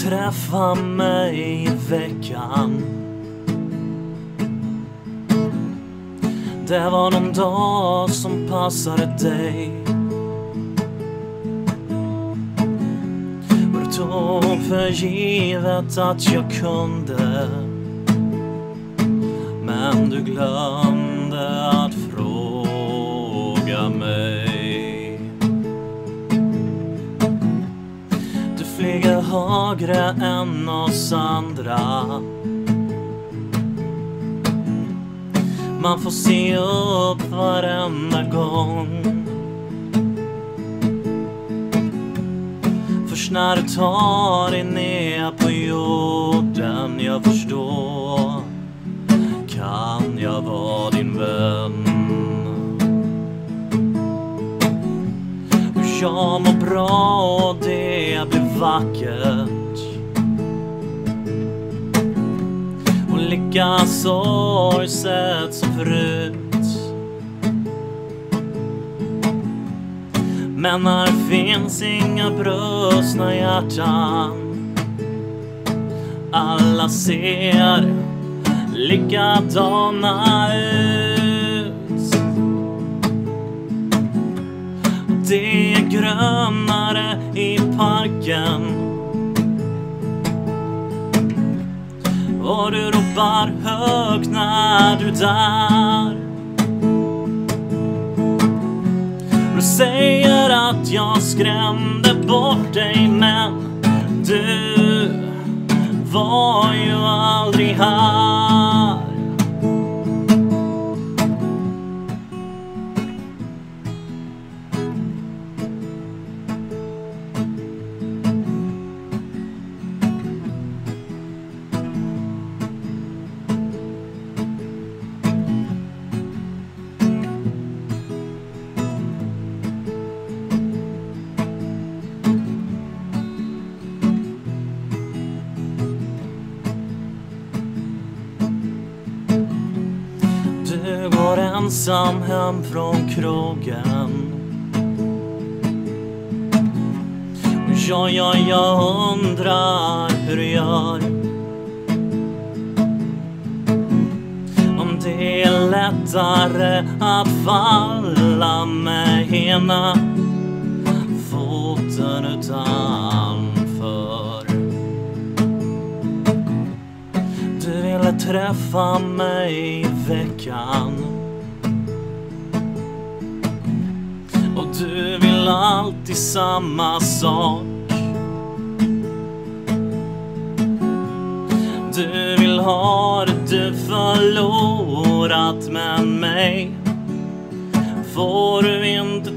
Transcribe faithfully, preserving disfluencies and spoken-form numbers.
träffa mig i veckan. Det var någon dag som passade dig. Och du tog för givet att jag kunde, men du glömde att fråga mig. Du flyger högre än oss andra. Man får se upp varenda gång. Först när du tar dig ner på jorden, jag förstår, kan jag vara din vän. Och jag mår bra och det blir vackert. Och lika sorgset som förut. Men här finns inga brustna hjärtan. Alla ser likadana ut. Det är grönare i parken. Och du ropar högt när du är där. Du säger att jag skrämde bort dig, men du var ju aldrig här. Du går ensam hem från krogen. Ja, ja, jag undrar hur du gör. Om det är lättare att falla med ena foten utanför. Du ville träffa mig i veckan. Och du vill alltid samma sak. Du vill ha det du förlorat, men mig får du inte